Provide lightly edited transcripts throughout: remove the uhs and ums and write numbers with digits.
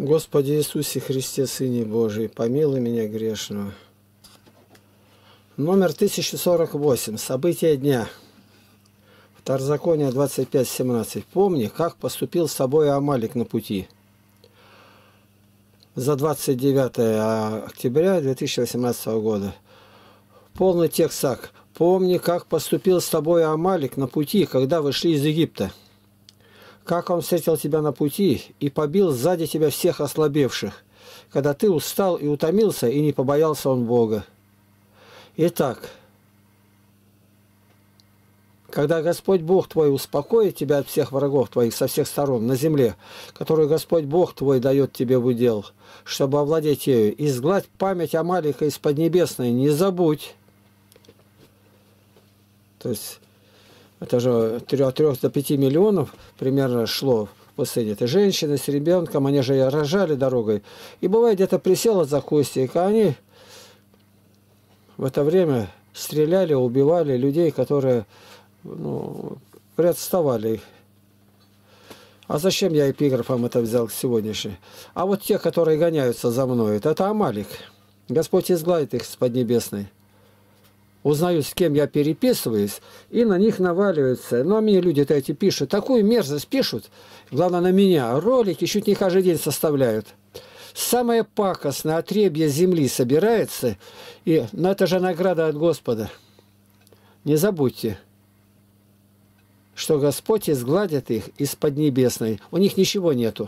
Господи Иисусе Христе, Сыне Божий, помилуй меня грешного. Номер 1048. События дня. Второзаконие 25:17. Помни, как поступил с тобой Амалик на пути. За 29 октября 2018 года. Полный текст так. Помни, как поступил с тобой Амалик на пути, когда вы шли из Египта. Как он встретил тебя на пути и побил сзади тебя всех ослабевших, когда ты устал и утомился, и не побоялся он Бога. Итак, когда Господь Бог твой успокоит тебя от всех врагов твоих со всех сторон на земле, которую Господь Бог твой дает тебе в удел, чтобы овладеть ею, изгладь память Амалика из Поднебесной, не забудь. То есть это же от 3 до 5 миллионов примерно шло в пустыне. Это женщины с ребенком, они же рожали дорогой. И бывает, где-то присела за кустик, а они в это время стреляли, убивали людей, которые приотставали. А зачем я эпиграфом это взял сегодняшний? А вот те, которые гоняются за мной, это Амалик. Господь изгладит их с Поднебесной. Узнают, с кем я переписываюсь, и на них наваливаются. Ну, а мне люди-то эти пишут, такую мерзость пишут, главное, на меня. Ролики чуть не каждый день составляют. Самое пакостное отребье земли собирается, и это же награда от Господа. Не забудьте, что Господь изгладит их из Поднебесной. У них ничего нету.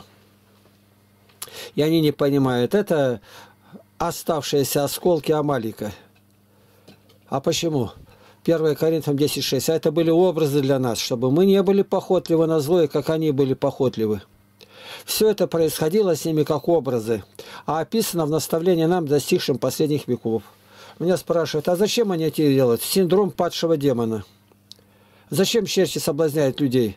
И они не понимают. Это оставшиеся осколки Амалика. А почему? 1 Коринфянам 10:6. А это были образы для нас, чтобы мы не были похотливы на злое, как они были похотливы. Все это происходило с ними как образы, а описано в наставлении нам, достигшим последних веков. Меня спрашивают, а зачем они это делают? Синдром падшего демона. Зачем черти соблазняют людей?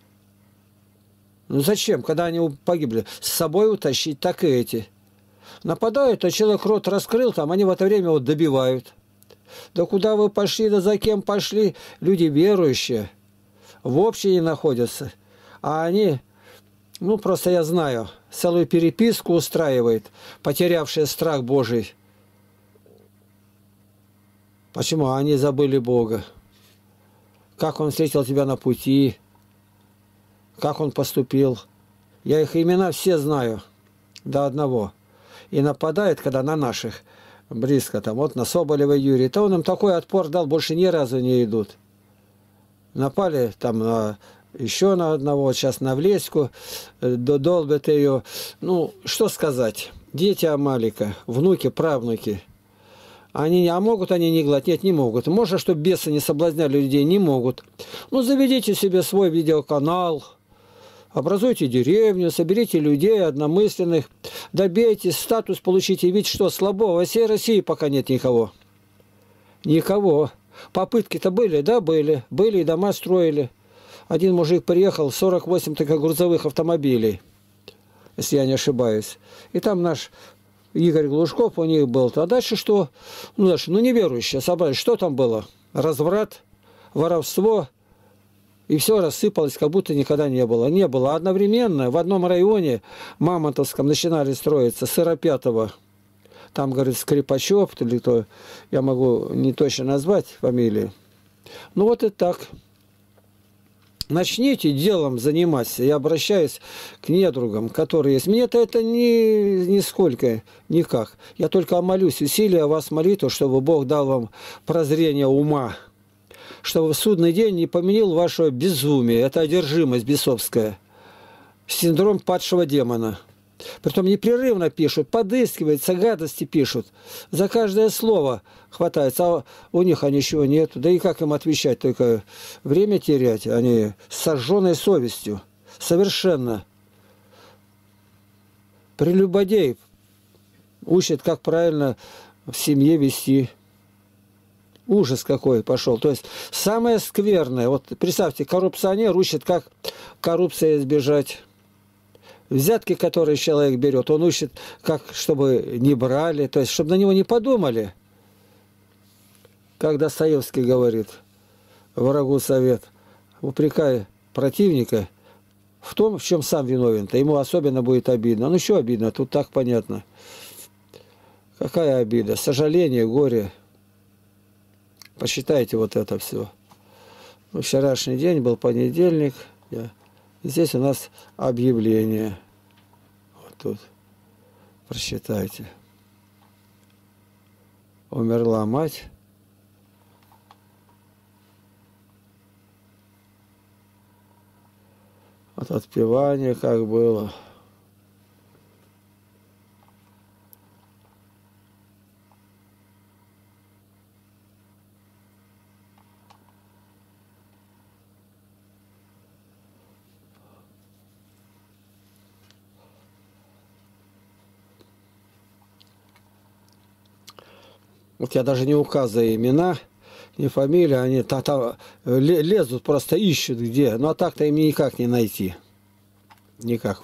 Ну зачем, когда они погибли? С собой утащить, так и эти. Нападают, а человек рот раскрыл, там они в это время вот добивают. Да куда вы пошли, да за кем пошли? Люди верующие в общине находятся. А они, просто я знаю, целую переписку устраивает, потерявшие страх Божий. Почему? Они забыли Бога. Как Он встретил тебя на пути, как Он поступил. Я их имена все знаю, до одного. И нападает, когда на наших, близко там, вот на Соболева Юрия, то он им такой отпор дал, больше ни разу не идут. Напали там еще на одного, сейчас на Влеську, долбят ее. Что сказать, дети Амалика, внуки, правнуки, могут они не гладить? Нет, не могут. Можно, чтобы бесы не соблазняли людей? Не могут. Заведите себе свой видеоканал, образуйте деревню, соберите людей одномысленных, добейтесь, статус получите. Ведь что, слабо? Во всей России пока нет никого. Никого. Попытки-то были? Да, были. Были и дома строили. Один мужик приехал, 48 таких грузовых автомобилей, если я не ошибаюсь. И там наш Игорь Глушков у них был. А дальше что? Дальше, неверующие собрались. Что там было? Разврат, воровство. И все рассыпалось, как будто никогда не было. Не было. Одновременно в одном районе, Мамонтовском, начинали строиться, Сыропятого. Там, говорит, Скрипачев, или кто, я могу не точно назвать фамилии. Вот и так. Начните делом заниматься. Я обращаюсь к недругам, которые есть. Мне-то это нисколько, никак. Я только молюсь, усилия вас молитву, чтобы Бог дал вам прозрение ума, чтобы в судный день не поменил ваше безумие. Это одержимость бесовская. Синдром падшего демона. Притом непрерывно пишут, подыскиваются, гадости пишут. За каждое слово хватается, а у них ничего нет. Да и как им отвечать? Только время терять. Они с сожженной совестью. Совершенно. Прелюбодей учат, как правильно в семье вести. Ужас какой пошел. То есть самое скверное. Вот представьте, коррупционер учит, как коррупции избежать. Взятки, которые человек берет, он учит, как, чтобы не брали, то есть, чтобы на него не подумали. Как Достоевский говорит, врагу совет, упрекай противника в том, в чем сам виновен-то. Ему особенно будет обидно. Ну что обидно? Тут так понятно. Какая обида? Сожаление, горе. Посчитайте вот это все. Вчерашний день был понедельник. И здесь у нас объявление. Вот тут. Прочитайте. Умерла мать. От отпевания как было. Вот я даже не указываю имена, ни фамилии, они лезут, просто ищут где. Ну а так-то им никак не найти. Никак.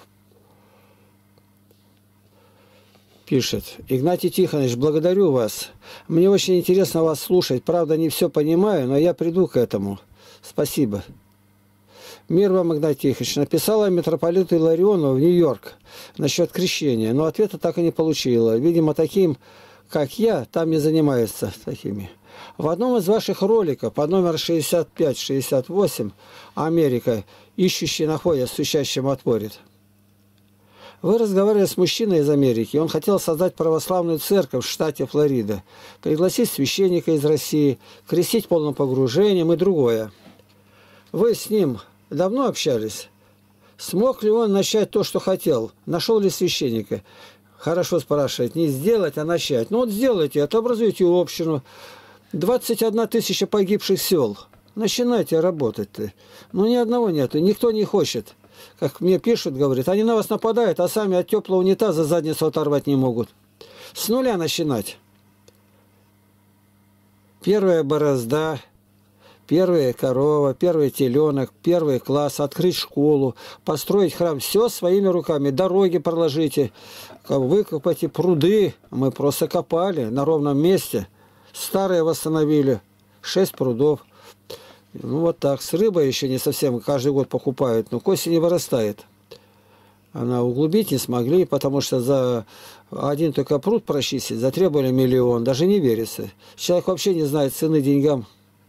Пишет. Игнатий Тихонович, благодарю вас. Мне очень интересно вас слушать. Правда, не все понимаю, но я приду к этому. Спасибо. Мир вам, Игнатий Тихонович. Написала митрополиту Илариону в Нью-Йорк насчет крещения, но ответа так и не получила. Видимо, таким, как я, там не занимаются такими. В одном из ваших роликов под номер 65-68 «Америка. Ищущий находит, стучащим отворит». Вы разговаривали с мужчиной из Америки. Он хотел создать православную церковь в штате Флорида, пригласить священника из России, крестить полным погружением и другое. Вы с ним давно общались? Смог ли он начать то, что хотел? Нашел ли священника? Хорошо спрашивает. Не сделать, а начать. Ну вот сделайте, отобразуйте общину. 21 тысяча погибших сел. Начинайте работать-то. Ну ни одного нету, никто не хочет. Как мне пишут, говорят, они на вас нападают, а сами от теплого унитаза задницу оторвать не могут. С нуля начинать. Первая борозда, первая корова, первый теленок, первый класс, открыть школу, построить храм. Все своими руками. Дороги проложите, выкопайте пруды. Мы просто копали на ровном месте. Старые восстановили. 6 прудов. Ну вот так. С рыбой еще не совсем каждый год покупают, но к осени вырастает. Она углубить не смогли, потому что за один только пруд прочистить затребовали 1 миллион. Даже не верится. Человек вообще не знает цены деньгам.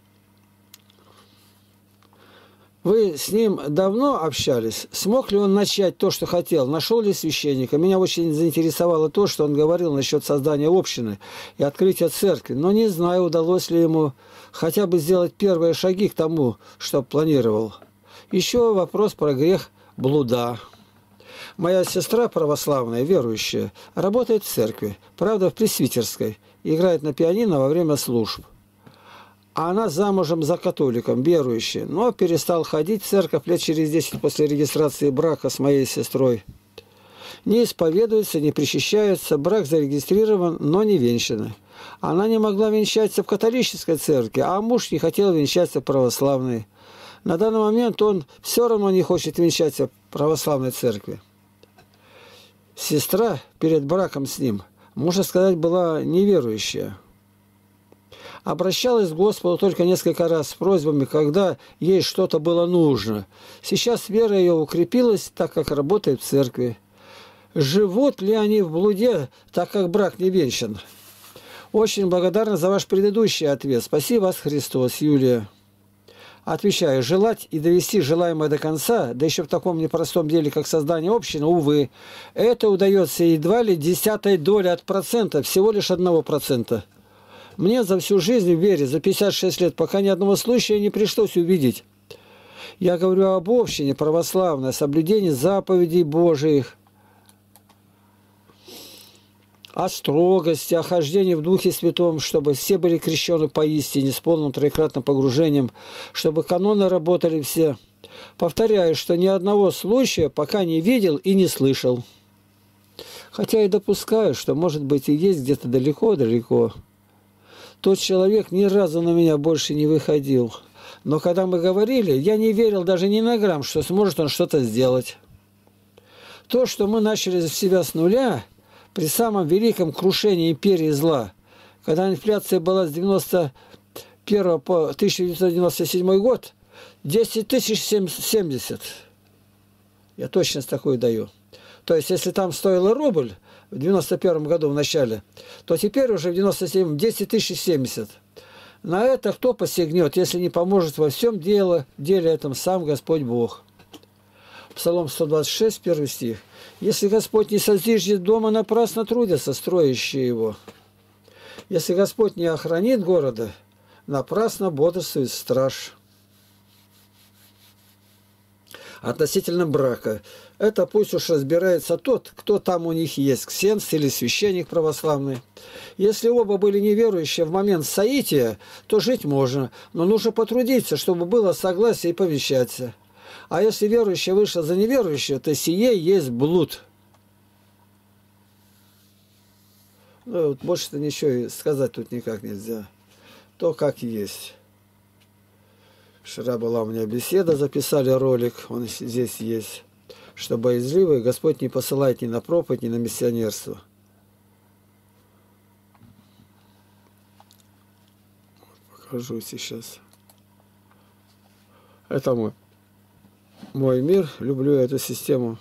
Вы с ним давно общались? Смог ли он начать то, что хотел? Нашел ли священника? Меня очень заинтересовало то, что он говорил насчет создания общины и открытия церкви. Но не знаю, удалось ли ему хотя бы сделать первые шаги к тому, что планировал. Еще вопрос про грех блуда. Моя сестра православная, верующая, работает в церкви, правда в пресвитерской, играет на пианино во время служб. А она замужем за католиком, верующей, но перестал ходить в церковь лет через 10 после регистрации брака с моей сестрой. Не исповедуется, не причащается, брак зарегистрирован, но не венчаны. Она не могла венчаться в католической церкви, а муж не хотел венчаться в православной. На данный момент он все равно не хочет венчаться в православной церкви. Сестра перед браком с ним, можно сказать, была неверующая. Обращалась к Господу только несколько раз с просьбами, когда ей что-то было нужно. Сейчас вера ее укрепилась, так как работает в церкви. Живут ли они в блуде, так как брак не венчан? Очень благодарна за ваш предыдущий ответ. Спасибо вас, Христос, Юлия. Отвечаю, желать и довести желаемое до конца, да еще в таком непростом деле, как создание общины, увы, это удается едва ли 0,1 доли от процента, всего лишь 1%. Мне за всю жизнь в вере, за 56 лет, пока ни одного случая не пришлось увидеть. Я говорю об общине православной, соблюдении заповедей Божиих, о строгости, о хождении в Духе Святом, чтобы все были крещены поистине, с полным троекратным погружением, чтобы каноны работали все. Повторяю, что ни одного случая пока не видел и не слышал. Хотя и допускаю, что, может быть, и есть где-то далеко-далеко. Тот человек ни разу на меня больше не выходил. Но когда мы говорили, я не верил даже ни на грамм, что сможет он что-то сделать. То, что мы начали с себя с нуля, при самом великом крушении империи зла, когда инфляция была с 1991 по 1997 год, 10 070. Я точность такую даю. То есть, если там стоило рубль в 91 году в начале, то теперь уже в 97 10 тысяч 70. На это кто посягнет, если не поможет во всем деле этом сам Господь Бог? Псалом 126, 1 стих. Если Господь не созиждет дома, напрасно трудятся строящие его. Если Господь не охранит города, напрасно бодрствует страж. Относительно брака. Это пусть уж разбирается тот, кто там у них есть, ксенс или священник православный. Если оба были неверующие в момент соития, то жить можно, но нужно потрудиться, чтобы было согласие и повещаться. А если верующий вышел за неверующего, то сие есть блуд. Ну, вот больше-то ничего и сказать тут никак нельзя. То, как есть. Вчера была у меня беседа, записали ролик, он здесь есть. Что боязливый Господь не посылает ни на проповедь, ни на миссионерство. Покажу сейчас. Это мой мир, люблю эту систему.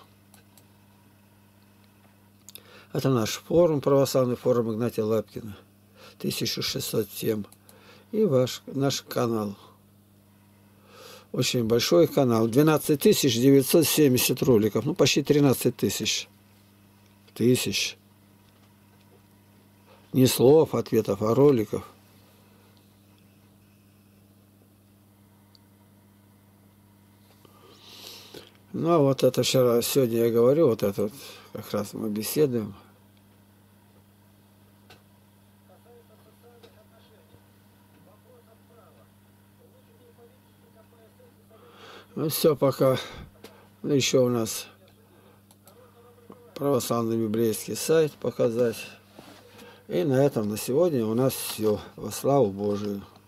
Это наш форум, православный форум Игнатия Лапкина. 1600 тем. И наш канал. Очень большой канал. 12 970 роликов. Ну, почти 13 тысяч. Не слов, ответов, а роликов. Ну, а вот это сегодня я говорю, вот это вот, как раз мы беседуем. Ну, все, пока. Ну, еще у нас православный библейский сайт показать. И на этом на сегодня у нас все. Во славу Божию.